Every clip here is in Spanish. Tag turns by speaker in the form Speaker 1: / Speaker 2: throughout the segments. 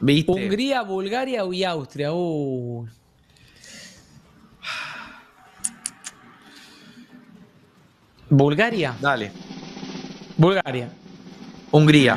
Speaker 1: ¿Viste?
Speaker 2: Hungría, Bulgaria y Austria. Bulgaria.
Speaker 1: Dale.
Speaker 2: Bulgaria.
Speaker 1: Hungría.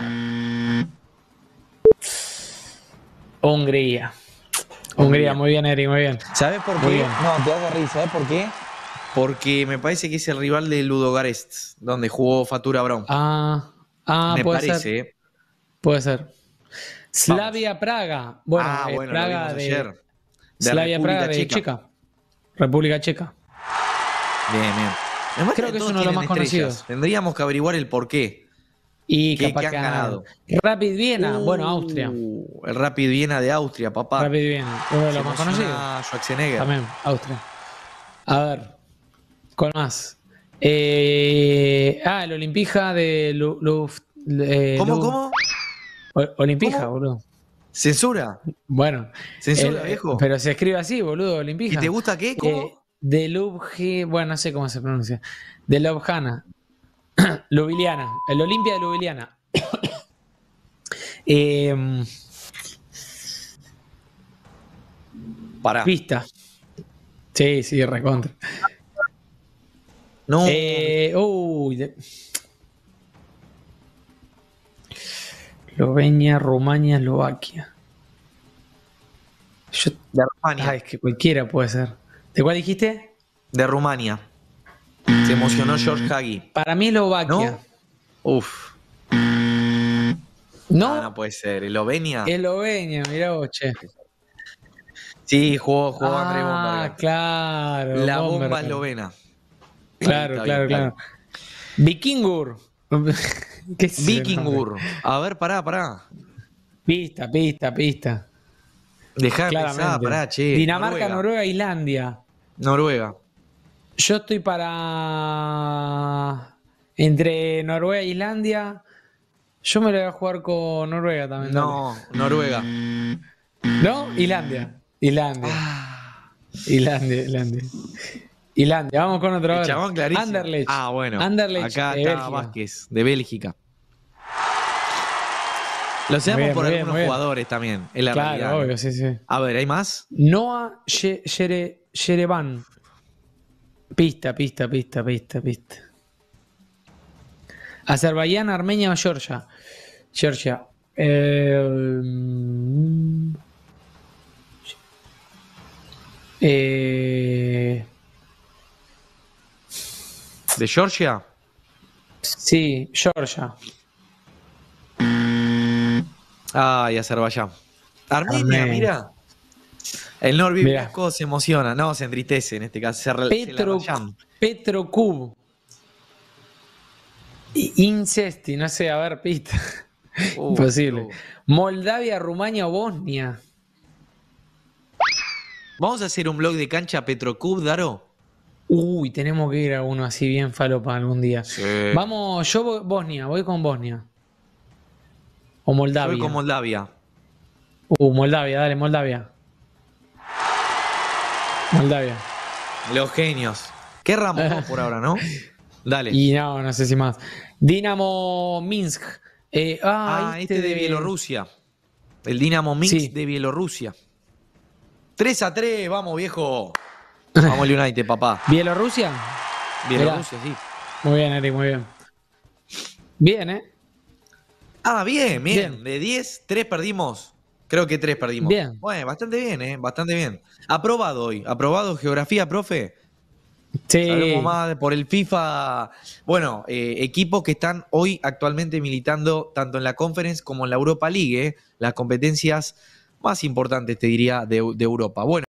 Speaker 2: Hungría. Hungría, muy bien, Eric, muy bien.
Speaker 1: ¿Sabes por
Speaker 2: Muy
Speaker 1: qué?
Speaker 2: bien.
Speaker 1: No, te vas a reír. ¿Sabes por qué? Porque me parece que es el rival de Ludogorets, donde jugó Fatura Brown. Me
Speaker 2: Puede
Speaker 1: parece,
Speaker 2: ser.
Speaker 1: ¿eh?
Speaker 2: Puede ser. Slavia Praga. Bueno, es
Speaker 1: Bueno, lo
Speaker 2: Praga
Speaker 1: vimos
Speaker 2: de.
Speaker 1: ayer. De
Speaker 2: Slavia Praga
Speaker 1: República
Speaker 2: de
Speaker 1: Checa.
Speaker 2: Checa. República Checa.
Speaker 1: Bien, bien. Además
Speaker 2: Creo que es
Speaker 1: todos
Speaker 2: uno de los
Speaker 1: tienen
Speaker 2: más
Speaker 1: estrellas.
Speaker 2: conocidos.
Speaker 1: Tendríamos que averiguar el por qué.
Speaker 2: Y
Speaker 1: ¿Qué
Speaker 2: capaz
Speaker 1: han
Speaker 2: que ganaron.
Speaker 1: ganado?
Speaker 2: Rapid Viena. Bueno, Austria.
Speaker 1: El Rapid Viena de Austria, papá.
Speaker 2: Rapid Viena. Uno de
Speaker 1: Se
Speaker 2: los más conocidos.
Speaker 1: emociona Schwarzenegger.
Speaker 2: También, Austria. A ver. Con más. El Olimpija de
Speaker 1: ¿Cómo?
Speaker 2: Olimpija,
Speaker 1: ¿Cómo?
Speaker 2: boludo.
Speaker 1: ¿Censura?
Speaker 2: Bueno.
Speaker 1: ¿Censura, viejo?
Speaker 2: Pero se escribe así, boludo, Olimpija.
Speaker 1: ¿Y te gusta qué? ¿Cómo?
Speaker 2: De Ljubljana, bueno, no sé cómo se pronuncia. De Ljubljana. Ljubljana. El Olimpia de Ljubljana.
Speaker 1: Pará.
Speaker 2: Pista. Sí, recontra.
Speaker 1: No.
Speaker 2: Eslovenia, Rumania, Eslovaquia.
Speaker 1: De Rumania.
Speaker 2: Es que cualquiera puede ser. ¿De cuál dijiste?
Speaker 1: De Rumania. Se emocionó George Hagi.
Speaker 2: Para mí Eslovaquia.
Speaker 1: ¿No? Uf.
Speaker 2: ¿No?
Speaker 1: No puede ser. ¿Eslovenia?
Speaker 2: Eslovenia, mirá vos, che.
Speaker 1: Sí, jugó André Bomberger.
Speaker 2: Claro.
Speaker 1: La bomba
Speaker 2: Bomberger.
Speaker 1: eslovena.
Speaker 2: Claro,
Speaker 1: Está bien,
Speaker 2: claro. Vikingur. ¿Qué es ese
Speaker 1: Vikingur.
Speaker 2: nombre?
Speaker 1: A ver, pará.
Speaker 2: Pista.
Speaker 1: Dejá de
Speaker 2: Claramente.
Speaker 1: pensar, pará, che.
Speaker 2: Dinamarca, Noruega, Islandia.
Speaker 1: Noruega.
Speaker 2: Yo estoy para. Entre Noruega e Islandia. Yo me lo voy a jugar con Noruega también.
Speaker 1: No, Noruega.
Speaker 2: ¿No? Islandia. Islandia, vamos con otro.
Speaker 1: El chabón clarísimo.
Speaker 2: Anderlecht.
Speaker 1: Bueno.
Speaker 2: Anderlecht
Speaker 1: Acá
Speaker 2: de
Speaker 1: está
Speaker 2: Bélgica.
Speaker 1: Vázquez, de Bélgica. Lo sabemos por algunos jugadores también, en la realidad.
Speaker 2: Claro, obvio, sí.
Speaker 1: A ver, ¿hay más?
Speaker 2: Noah Yerevan. Pista. Azerbaiyán, Armenia o Georgia.
Speaker 1: ¿De Georgia?
Speaker 2: Sí, Georgia.
Speaker 1: Y Azerbaiyán. Armenia, mira. El Norby Blasco se emociona. No, se entristece en este caso.
Speaker 2: Petrokub. Incesti, no sé, a ver, pista. Imposible. Moldavia, Rumania o Bosnia.
Speaker 1: ¿Vamos a hacer un blog de cancha Petrokub, Daro?
Speaker 2: Tenemos que ir a uno así bien falopa algún día.
Speaker 1: Sí.
Speaker 2: Vamos, voy con Bosnia. O Moldavia.
Speaker 1: Voy con Moldavia.
Speaker 2: Moldavia, dale, Moldavia.
Speaker 1: Los genios. ¿Qué ramos por ahora, no? Dale.
Speaker 2: Y no sé si más. Dinamo Minsk.
Speaker 1: Este de Bielorrusia. El Dinamo Minsk de Bielorrusia. 3-3, vamos, viejo. Vamos, United, papá.
Speaker 2: ¿Bielorrusia?
Speaker 1: Bielorrusia, sí.
Speaker 2: Muy bien, Eric, muy bien. Bien, ¿eh?
Speaker 1: Bien. De 10, 3 perdimos. Creo que 3 perdimos.
Speaker 2: Bien.
Speaker 1: Bueno, bastante bien, bastante bien. Aprobado hoy. Aprobado geografía, profe.
Speaker 2: Sí.
Speaker 1: Sabemos más por el FIFA. Bueno, equipos que están hoy actualmente militando tanto en la Conference como en la Europa League, las competencias más importantes, te diría, de Europa. Bueno.